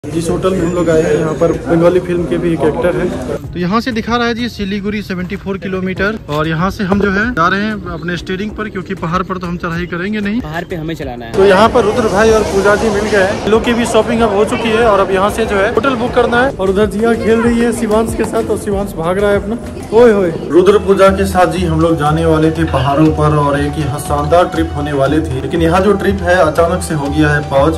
जिस होटल में हम लोग आए हैं यहाँ पर बंगाली फिल्म के भी एक एक्टर है। तो यहाँ से दिखा रहा है जी सिलीगुड़ी 74 किलोमीटर और यहाँ से हम जो है जा रहे हैं अपने स्टीयरिंग पर, क्योंकि पहाड़ पर तो हम चढ़ाई करेंगे नहीं, पहाड़ पे हमें चलाना है। तो यहाँ पर रुद्र भाई और पूजा जी मिल गए हैं। लोग की भी शॉपिंग अब हो चुकी है और अब यहाँ से जो है होटल बुक करना है। और उधर जिया खेल रही है शिवांश के साथ और शिवांश भाग रहा है अपना। ओए होए रुद्र पूजा के साथ जी हम लोग जाने वाले थे पहाड़ों पर और एक ही शानदार ट्रिप होने वाले थे, लेकिन यहाँ जो ट्रिप है अचानक से हो गया है पॉज।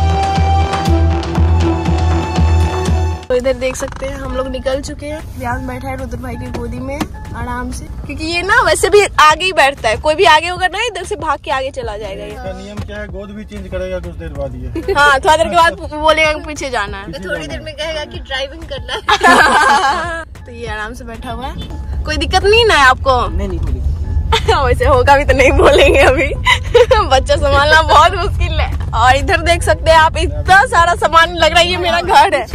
तो इधर देख सकते हैं हम लोग निकल चुके हैं। ध्यान बैठा है रुद्र भाई की गोदी में आराम से, क्योंकि ये ना वैसे भी आगे ही बैठता है। कोई भी आगे होगा ना इधर से भाग के आगे चला जाएगा। ये नियम क्या है, गोद भी चेंज करेगा कुछ देर बाद ये। हाँ, थोड़ा देर के बाद बोलेगा पीछे जाना है, तो थोड़ी देर में कहेगा कि ड्राइविंग करना है। तो ये आराम से बैठा हुआ है, कोई दिक्कत नहीं ना है आपको? नहीं वैसे होगा भी तो नहीं बोलेंगे अभी। बच्चा संभालना बहुत मुश्किल है। और इधर देख सकते हैं आप, इतना सारा सामान लग रहा है ये मेरा घर है।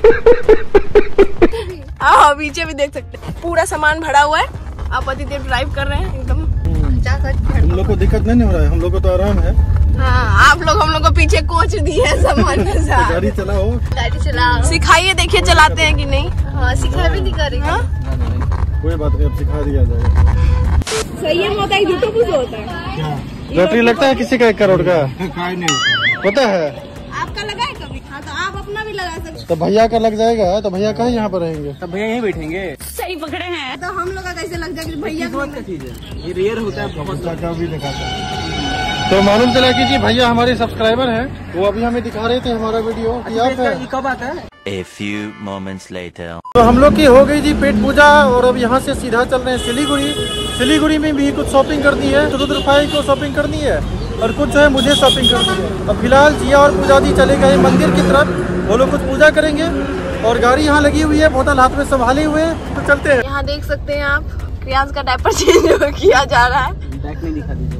हाँ, पीछे भी देख सकते हैं पूरा सामान भरा हुआ है। आप अतिदेव ड्राइव कर रहे हैं एकदम। हम लोग को दिक्कत नहीं हो रहा है, हम लोग को तो आराम है। हाँ, आप लोग हम लोग को पीछे कोच दी है सामान के साथ। गाड़ी चलाओ, गाड़ी चलाओ, सिखाइए, देखिए चलाते हैं कि नहीं। हाँ, सिखा भी नहीं करेगा। कोई बात नहीं, अब सिखा दिया जाएगा। सही होता है, झूठो कुछ होता है। लॉटरी लगता है किसी का 1 करोड़ का? नहीं पता है। आपका लगा है कभी? हाँ, तो आप अपना भी लगा सकते। तो भैया का लग जाएगा, तो भैया कहाँ यहाँ पर रहेंगे? तब भैया यहीं बैठेंगे। सही पकड़े हैं। तो हम लोग का कैसे लग जाएगा? भैया का चीज है, ये रेयर होता है बहुत। का भी दिखाता है। तो मालूम चला कि जी भैया हमारे सब्सक्राइबर हैं, वो अभी हमें दिखा रहे थे हमारा वीडियो कि आप है। ये कब आता है? A few moments later. तो हम लोग की हो गई जी पेट पूजा और अब यहाँ से सीधा चल रहे हैं सिलीगुड़ी। सिलीगुड़ी में भी कुछ शॉपिंग करनी है, तो रुद्र भाई को शॉपिंग करनी है और कुछ जो है मुझे शॉपिंग करनी है। अब फिलहाल जिया और पूजा जी चले गए मंदिर की तरफ, वो लोग कुछ पूजा करेंगे और गाड़ी यहाँ लगी हुई है, बोतल हाथ में संभाले हुए हैं। तो चलते हैं। यहाँ देख सकते हैं आप, क्रियांश का डायपर चेंज किया जा रहा है। बैक नहीं दिखा दीजिएगा।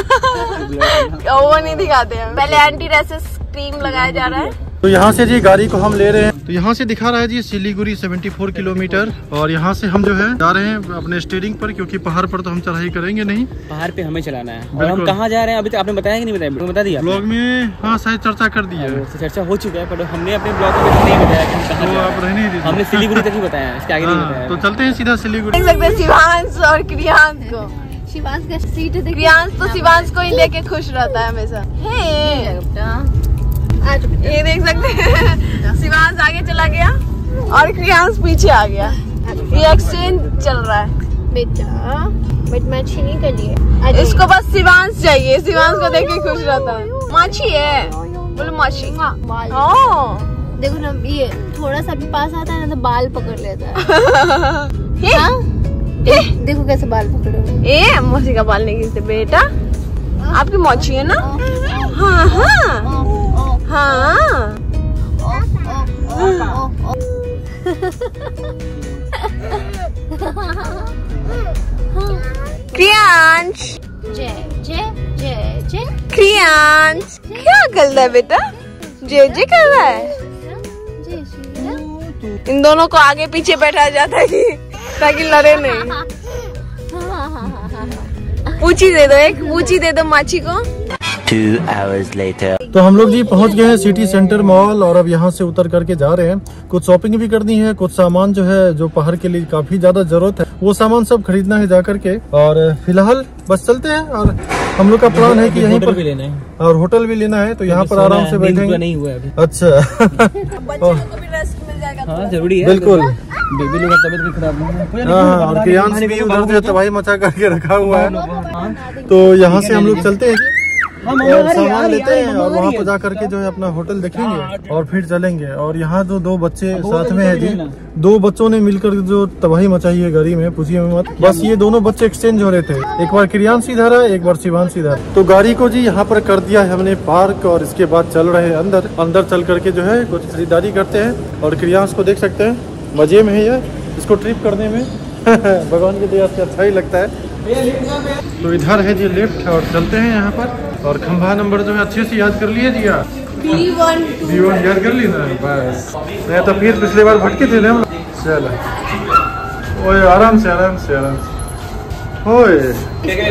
वो नहीं दिखाते हैं, पहले एंटी रैशेस क्रीम लगाया जा रहा है। तो यहाँ से जी गाड़ी को हम ले रहे हैं। तो यहाँ से दिखा रहा है जी सिलीगुड़ी 74 किलोमीटर और यहाँ से हम जो है जा रहे हैं अपने स्टीयरिंग पर, क्योंकि पहाड़ पर तो हम चढ़ाई करेंगे नहीं, पहाड़ पे हमें चलाना है। और हम कहाँ जा रहे हैं अभी तक आपने बताया कि नहीं बताया? बता दिया ब्लॉग में? हाँ, शायद चर्चा कर दी है। चर्चा हो चुका है, पर हमने अपने ब्लॉग में नहीं बताया कि हम कहाँ जा रहे हैं। हमने सिलीगुड़ी तक ही बताया, इसके आगे नहीं बताया। तो चलते हैं सीधा सिलीगुड़ी। देख सकते हैं शिवांश और क्रियांश को। शिवांश का सीट है, क्रियांश तो शिवांश को ही लेके खुश रहता है हमेशा। ये देख सकते हैं शिवांश आगे चला गया और क्रियांश पीछे आ गया। ये एक्सचेंज चल रहा है। बेटा बट माछी नहीं कर लिए, इसको बस शिवांश चाहिए। शिवांश को देख के खुश रहता है। माछी है, बोलो माछी। हाँ, देखो ना, ये थोड़ा सा भी पास आता है ना तो बाल पकड़ लेता है। देखो कैसे बाल पकड़े हुए। ए, मौसी का बाल नहीं खींचते बेटा, आपकी मौसी है ना। हाँ हाँ हाँ। क्रियांश, जय जय जय जय। क्रियांश क्या कर रहा है बेटा? जय जय कर रहा है। जय श्री राम। इन दोनों को आगे पीछे बैठा जाता है कि ताकि लड़े नहीं। पूछी दे दो, एक पूछी दे दो माछी को। 2 hours later. तो हम लोग जी पहुंच गए हैं सिटी सेंटर मॉल और अब यहाँ से उतर करके जा रहे हैं। कुछ शॉपिंग भी करनी है, कुछ सामान जो है जो पहाड़ के लिए काफी ज्यादा जरूरत है, वो सामान सब खरीदना है जा करके। और फिलहाल बस चलते हैं और हम लोग का प्लान है कि यहीं पर भी लेना है और होटल भी लेना है, तो यहाँ पर आराम से बैठेंगे। नहीं हुआ अभी। अच्छा। बच्चे को भी रेस्ट मिल जाएगा। हाँ, जरूरी है, बिल्कुल। बेबी लोग का तबीयत भी खराब नहीं है। हाँ, और क्रियांश भी उधर जो तबाही मचा करके रखा हुआ है। तो यहाँ से हम लोग चलते हैं और सामान लेते हैं और वहाँ पर जा करके जो है अपना होटल देखेंगे और फिर चलेंगे। और यहाँ जो 2 बच्चे साथ में है जी, 2 बच्चों ने मिलकर जो तबाही मचाई है गाड़ी में, पूछिए मत। बस ये दोनों बच्चे एक्सचेंज हो रहे थे, एक बार क्रियांश इधर है, एक बार शिवांश इधर। तो गाड़ी को जी यहाँ पर कर दिया है हमने पार्क और इसके बाद चल रहे हैं अंदर चल करके जो है कुछ खरीदारी करते हैं। और क्रियांश को देख सकते हैं, मजे में है ये, इसको ट्रिप करने में भगवान की दया से अच्छा ही लगता है। तो इधर है जी लिफ्ट और चलते हैं यहाँ पर। और खंभा नंबर जो है अच्छे से याद कर लिए जी आप? B1 याद कर ली ना, बस। नहीं तो फिर पिछले बार भटके थे हम। चलो ओए, आराम से आराम से आराम से। ओए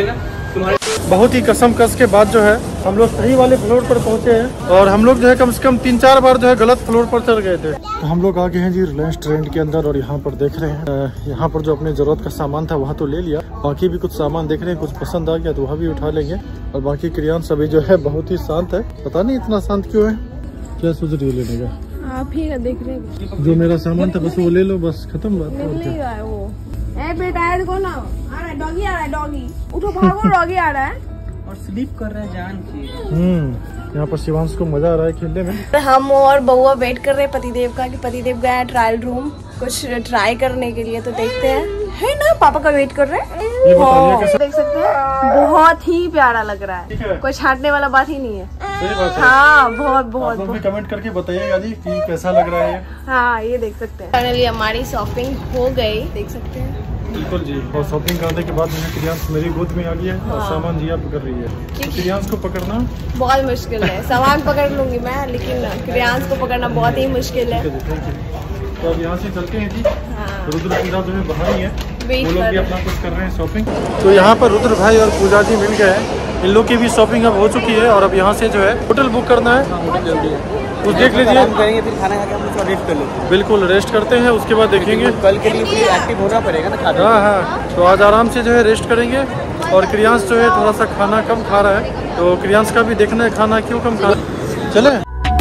बहुत ही कसम-कस के बाद जो है हम लोग सही वाले फ्लोर पर पहुंचे हैं और हम लोग जो है कम से कम 3-4 बार जो है गलत फ्लोर पर चढ़ गए थे। तो हम लोग आ गए हैं जी रिलायंस ट्रेंड के अंदर और यहाँ पर देख रहे हैं यहाँ पर जो अपने जरूरत का सामान था वहाँ तो ले लिया, बाकी भी कुछ सामान देख रहे हैं, कुछ पसंद आ गया तो वहाँ भी उठा लेंगे। और बाकी क्रियान सभी जो है बहुत ही शांत है, पता नहीं इतना शांत क्यों है। क्या सोच रही है लेने का? आप ही का देख रहे हैं। जो मेरा सामान था बस वो ले लो, बस खत्म बात। और क्या वो बेटा देखो ना, आ रहा है डॉगी, आ रहा है डॉगी, उठो भागो, डॉगी आ रहा है और स्लीप कर रहा है जान की। यहाँ पर शिवांश को मजा आ रहा है खेलने में। हम और बउआ वेट कर रहे हैं पतिदेव का कि पतिदेव गया है ट्रायल रूम कुछ ट्राई करने के लिए, तो देखते हैं। है ना, पापा का वेट कर रहे हैं। देख सकते हैं बहुत ही प्यारा लग रहा है, कोई छांटने वाला बात ही नहीं है। सही बात है। हाँ बहुत बहुत, आप लोग भी कमेंट करके बताइएगा जी कि कैसा लग रहा है। हाँ ये देख सकते हैं। फाइनली हमारी शॉपिंग हो गई, देख सकते हैं। बिल्कुल जी। और शॉपिंग करने के बाद क्रियांश मेरी गोद में आ गई है और सामान जी आप पकड़ रही है। क्रियांश को पकड़ना बहुत मुश्किल है, सामान पकड़ लूंगी मैं, लेकिन क्रियांश को पकड़ना बहुत ही मुश्किल है। तो अब यहाँ से चलते हैं जी। रुद्र पूजा जो है बाहर ही है, वो लोग भी अपना कुछ कर रहे हैं शॉपिंग। तो यहाँ पर रुद्र भाई और पूजा जी मिल गए हैं, इन लोग की भी शॉपिंग अब हो चुकी है और अब यहाँ से जो है होटल बुक करना है। जल्दी है कुछ देख लीजिए, करेंगे फिर खाना खा के हम लोग रेस्ट कर लेते हैं। बिल्कुल रेस्ट करते हैं, उसके बाद देखेंगे। कल के लिए भी एक्टिव होना पड़ेगा ना खाने। हाँ, तो आज आराम से जो है रेस्ट करेंगे। और क्रियांश जो है थोड़ा सा खाना कम खा रहा है, तो क्रियांश का भी देखना है खाना क्यों कम खा रहा है। चले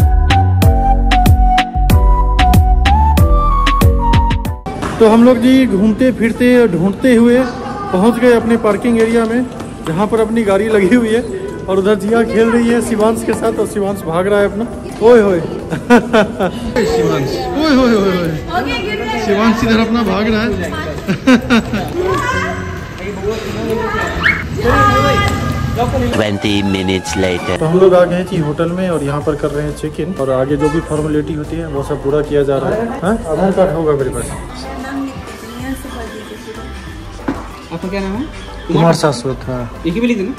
तो हम लोग जी घूमते फिरते ढूंढते हुए पहुंच गए अपने पार्किंग एरिया में, जहां पर अपनी गाड़ी लगी हुई है। और उधर जिया खेल रही है शिवांश के साथ और शिवांश भाग रहा है अपना। ओए होए शिवांश, ओए होए होए होए शिवांश इधर अपना भाग रहा है। 20 minutes later. तो हम लोग आ गए जी होटल में और यहाँ पर कर रहे हैं चेक इन और आगे जो भी फॉर्मेलिटी होती है वो सब पूरा किया जा रहा है। आधार कार्ड होगा मेरे पास। आपका क्या नाम है? कुमार शाश्वत। हाँ एक ही भी लीजिए ना।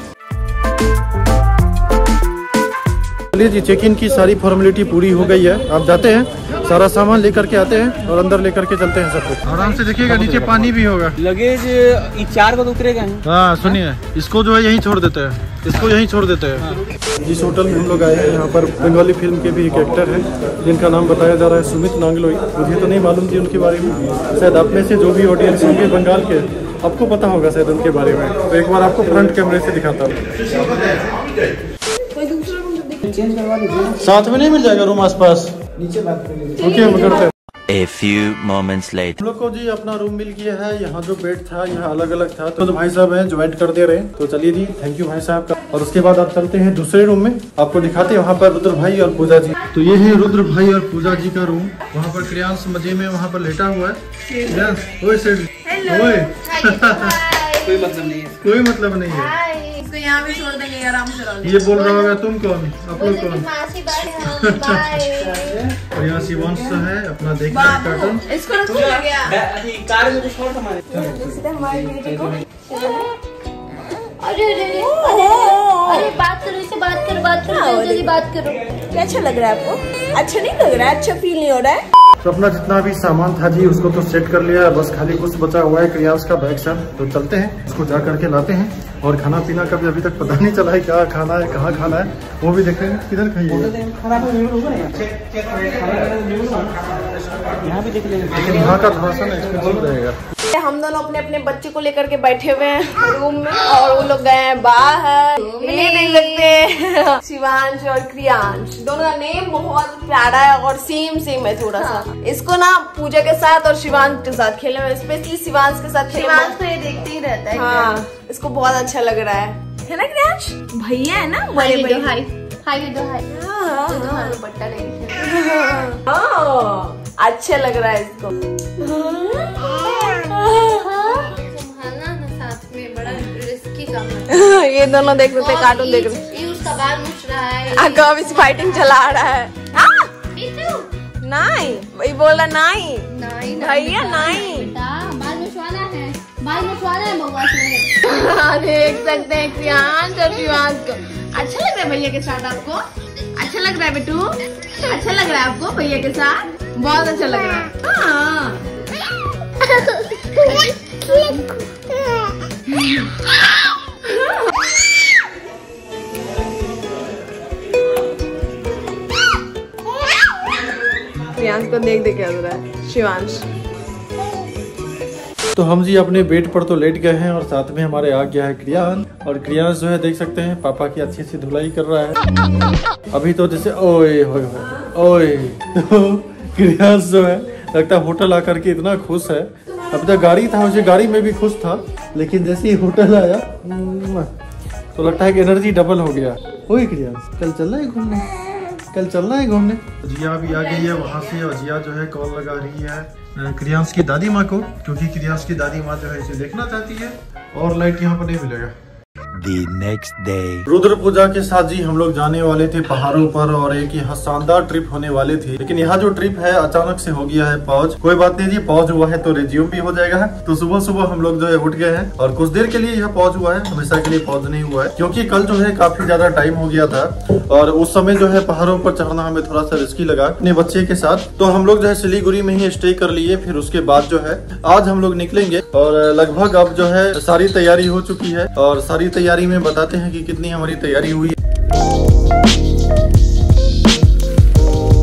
चलिए जी, चेक इन की सारी फॉर्मेलिटी पूरी हो गई है। आप जाते हैं, सारा सामान लेकर के आते हैं और अंदर लेकर के चलते हैं सब कुछ। आराम से देखिएगा, नीचे पानी भी होगा। लगेज 4 को तो उतरेगा। हाँ सुनिए, इसको जो है यहीं छोड़ देते हैं, इसको यहीं छोड़ देते हैं। जिस होटल में हम लोग आए हैं यहाँ पर बंगाली फिल्म के भी एक एक्टर हैं जिनका नाम बताया जा रहा है सुमित नांगलोई। मुझे तो नहीं मालूम थी उनके बारे में, शायद आप में से जो भी ऑडियंस होंगे बंगाल के आपको पता होगा शायद उनके बारे में। तो एक बार आपको फ्रंट कैमरे से दिखाता हूँ। चेंज करवा लीजिए, साथ में नहीं मिल जाएगा रूम आसपास? नीचे बात कर लीजिए। ओके हम करते हैं। A few moments later. हम लोग को जी अपना रूम मिल गया है। यहाँ जो बेड था यहाँ अलग अलग था, तो भाई साहब हैं ज्वाइंट कर दे रहे हैं। तो चलिए जी, थैंक यू भाई साहब का। और उसके बाद आप चलते हैं दूसरे रूम में, आपको दिखाते हैं वहाँ पर रुद्र भाई और पूजा जी। तो ये है रुद्र भाई और पूजा जी का रूम। वहाँ पर क्रियांश मजे में वहाँ पर लेटा हुआ है। ओए सेठ, ओए कोई मतलब नहीं है, कोई मतलब नहीं है। इसको यहाँ भी छोड़ देंगे, आराम से रहो। ये बोल रहा होगा तुम कौन, आप लोग कौन? और यहाँ शिवांश है अपना देख रहा है कार्टून। इसको रखो गया कार में कुछ और सामान है। अरे बात करो, इससे बात करो, जल्दी बात करो। क्या अच्छा लग रहा है आपको? अच्छा नहीं लग रहा है? अच्छा फील नहीं हो रहा है? तो अपना जितना भी सामान था जी उसको तो सेट कर लिया है, बस खाली कुछ बचा हुआ है क्रियांश का बैग सब। तो चलते हैं, उसको जा करके लाते हैं। और खाना पीना का भी अभी तक पता नहीं चला है, क्या खाना है, कहाँ खाना है, वो भी देखेंगे। किधर खाइए, यहाँ भी देख लेंगे, लेकिन यहाँ का थोड़ा सा ना एक्सपेंसिव रहेगा। हम दोनों अपने अपने बच्चे को लेकर के बैठे हुए हैं रूम में और वो लोग गए हैं बाहर। ये देख सकते हैं शिवांश और क्रियांश, दोनों का नेम बहुत प्यारा है और सेम है थोड़ा सा। इसको ना पूजा के साथ और शिवांश के साथ खेलने में, स्पेशली शिवांश के साथ शिवांश तो ये देखते ही रहता है। हाँ, इसको बहुत अच्छा लग रहा है ना क्रियांश? भैया है ना बड़े भैया। हाय दुपट्टा नहीं, अच्छा लग रहा है इसको। साथ में बड़ा रिस्की काम है। ये दोनों देख रहे थे, कार्टून देख रहे। ये उसका बाल मुछ रहा है, कब इस फाइटिंग चला रहा है। नहीं वही बोला, नहीं भैया नहीं, बाल मुछवाना है बउआ से। देख सकते हैं क्रियांश और शिवांश को। अच्छा लग रहा है भैया के साथ आपको? अच्छा लग रहा है बेटू? अच्छा लग रहा है आपको भैया के साथ? बहुत अच्छा लग रहा है। हाँ क्रियांश को देख देख के हंस रहा है शिवांश। तो हम जी अपने बेड पर तो लेट गए हैं और साथ में हमारे आ गया है क्रियान। और क्रियांश जो है देख सकते हैं पापा की अच्छी सी धुलाई कर रहा है अभी तो। जैसे ओए होए ओए तो क्रियांश जो है लगता है होटल आकर के इतना खुश है। अब तक गाड़ी था, उसे गाड़ी में भी खुश था, लेकिन जैसे ही होटल आया तो लगता है कि एनर्जी डबल हो गया। ओए क्रियांश कल चलना है घूमने, कल चलना है घूमने। जिया भी आ गई है वहाँ से और जिया जो है कॉल लगा रही है क्रियांश की दादी माँ को, क्योंकि क्रियांश की दादी माँ जो है इसे देखना चाहती है और लाइट यहाँ पर नहीं मिलेगा। The next day. रुद्र पूजा के साथ जी हम लोग जाने वाले थे पहाड़ों पर और एक यहाँ शानदार ट्रिप होने वाली थी, लेकिन यहाँ जो ट्रिप है अचानक से हो गया है पॉज। कोई बात नहीं जी, पॉज हुआ है तो रिज्यूम भी हो जाएगा। तो सुबह सुबह हम लोग जो है उठ गए हैं और कुछ देर के लिए यह पॉज हुआ है, हमेशा के लिए पॉज नहीं हुआ है, क्योंकि कल जो है काफी ज्यादा टाइम हो गया था और उस समय जो है पहाड़ों पर चढ़ना हमें थोड़ा सा रिस्की लगा अपने बच्चे के साथ। तो हम लोग जो है सिलीगुड़ी में ही स्टे कर लिए। फिर उसके बाद जो है आज हम लोग निकलेंगे और लगभग अब जो है सारी तैयारी हो चुकी है और सारी तैयारी में बताते हैं कि कितनी हमारी तैयारी हुई है।